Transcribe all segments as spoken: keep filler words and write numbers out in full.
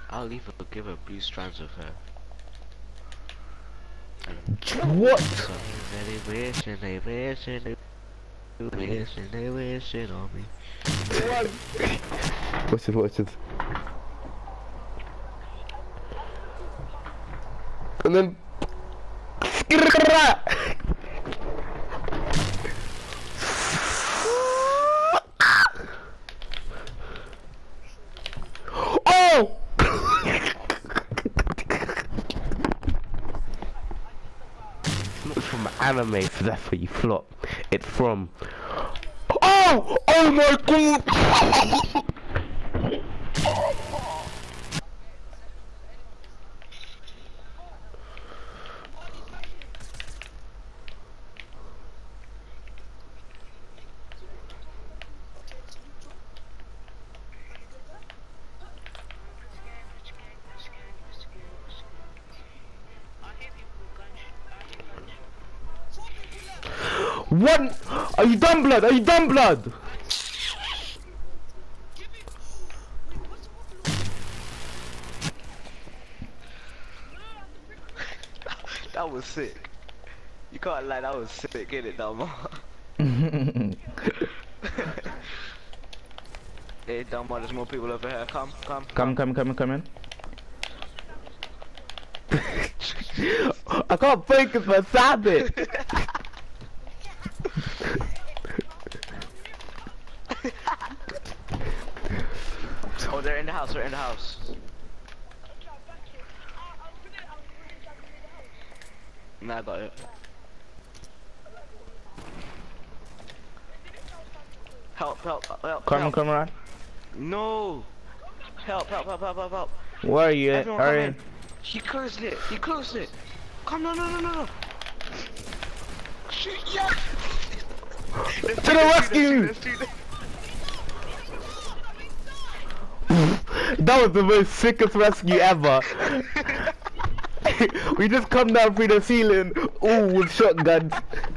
I'll leave her, give her blue strands of hair. What? So they wishing, they wishing, they wishing, they wishing on me. What? Watch this, watch this. And then... Oh! It's not from anime, so that's where you flop. It's from... Oh! Oh my god! What? Are you done, blood? Are you done, blood? That was sick. You can't lie, that was sick, innit, Dama? Hey, Dama, there's more people over here. Come, come, Come, come, come, come in. I can't focus my sabit. Oh, they're in the house, they're in the house. Nah, I got it. Help, help, help, Come on, help. come on. No! Help, help, help, help, help, help. Where are you at? Everyone Are come you? in. He closed it, he closed it. Come, no, no, no, no, no. Shit, yeah! To the rescue! That was the most sickest rescue ever. We just come down through the ceiling, ooh, with shotguns.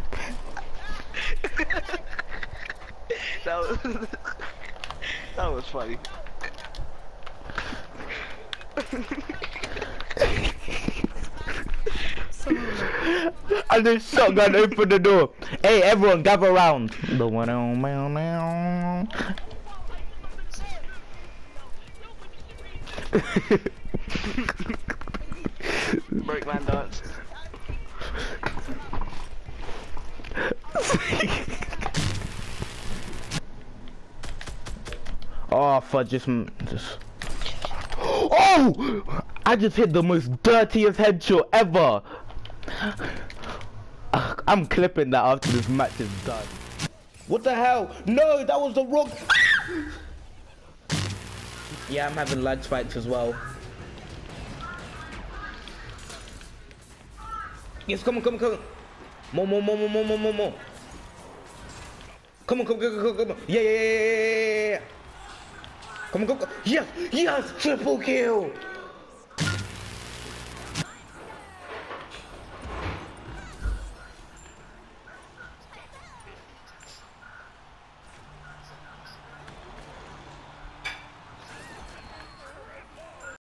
That was that was funny. And the shotgun opened the door. Hey, everyone, gather round. The one on meow meow. Breakman dance. Oh, fudge, just, just. Oh! I just hit the most dirtiest headshot ever. I'm clipping that after this match is done. What the hell? No, that was the wrong. Yeah, I'm having lag spikes as well. Yes, come on, come on, come on. More, more, more, more, more, more, more, more. Come on, come on, come on, come on. Yeah, yeah, yeah, yeah, yeah, yeah. Come on, come on. Yes, yes, triple kill.